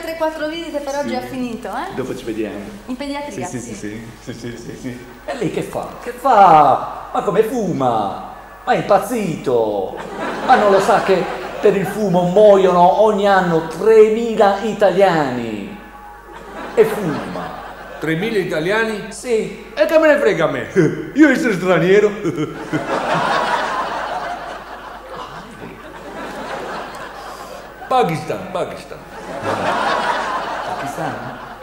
3-4 visite per oggi ha finito, eh? Dopo ci vediamo. In pediatria, Sì. E lei che fa? Che fa? Ma come fuma? Ma è impazzito? Ma non lo sa che per il fumo muoiono ogni anno 3.000 italiani? E fuma? 3.000 italiani? Sì. E che me ne frega a me? Io essere straniero? Pakistan. Pakistan?